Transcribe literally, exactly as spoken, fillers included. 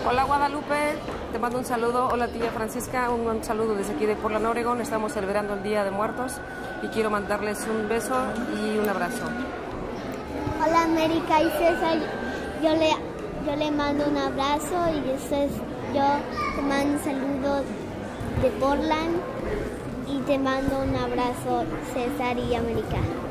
Hola Guadalupe, te mando un saludo. Hola tía Francisca, un, un saludo desde aquí de Portland, Oregon. Estamos celebrando el Día de Muertos y quiero mandarles un beso y un abrazo. Hola América y César, yo le, yo le mando un abrazo y después yo te mando un saludo de Portland y te mando un abrazo César y América.